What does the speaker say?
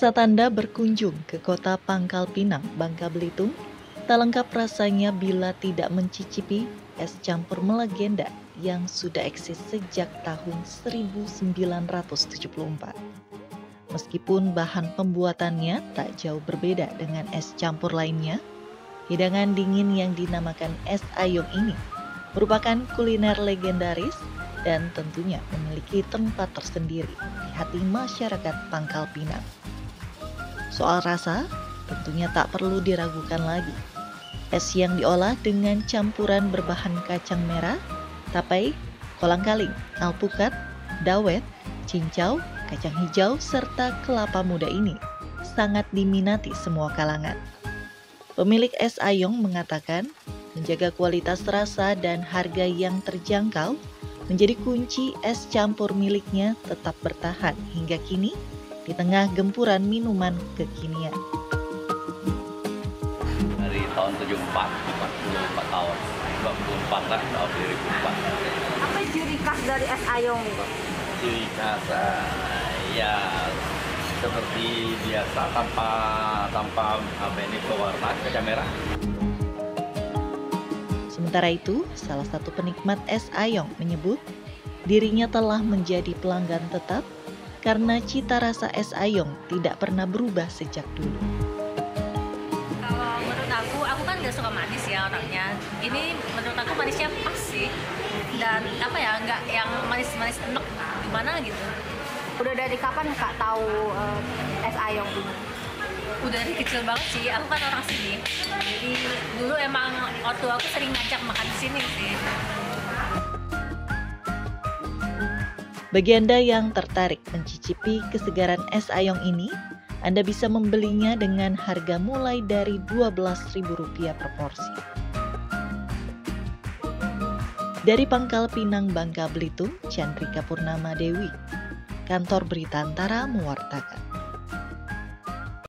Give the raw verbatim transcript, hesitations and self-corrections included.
Saat Anda berkunjung ke kota Pangkal Pinang, Bangka Belitung, tak lengkap rasanya bila tidak mencicipi es campur melegenda yang sudah eksis sejak tahun seribu sembilan ratus tujuh puluh empat. Meskipun bahan pembuatannya tak jauh berbeda dengan es campur lainnya, hidangan dingin yang dinamakan es ayong ini merupakan kuliner legendaris dan tentunya memiliki tempat tersendiri di hati masyarakat Pangkal Pinang. Soal rasa, tentunya tak perlu diragukan lagi. Es yang diolah dengan campuran berbahan kacang merah, tapai, kolang-kaling, alpukat, dawet, cincau, kacang hijau, serta kelapa muda ini sangat diminati semua kalangan. Pemilik es ayong mengatakan, menjaga kualitas rasa dan harga yang terjangkau menjadi kunci es campur miliknya tetap bertahan hingga kini di tengah gempuran minuman kekinian. Dari tahun tujuh puluh empat, empat puluh empat tahun, dua puluh empat lah, tahun dua ribu empat. Apa ciri khas dari es ayong itu? Ciri khas, uh, ya seperti biasa tanpa tanpa apa ini pewarna kacang merah. Sementara itu, salah satu penikmat es ayong menyebut dirinya telah menjadi pelanggan tetap karena cita rasa es ayong tidak pernah berubah sejak dulu. Kalau menurut aku, aku kan gak suka manis ya orangnya. Ini menurut aku manisnya pas sih. Dan apa ya, nggak yang manis-manis enek gimana gitu. Udah dari kapan Kak tahu uh, es ayong ini? Udah dari kecil banget sih, aku kan orang sini. Jadi dulu emang ortu aku sering ngajak makan di sini sih. Bagi Anda yang tertarik mencicipi kesegaran es ayong ini, Anda bisa membelinya dengan harga mulai dari dua belas ribu rupiah per porsi. Dari Pangkal Pinang, Bangka Belitung, Chandrika Purnama Dewi, Kantor Berita Antara mewartakan.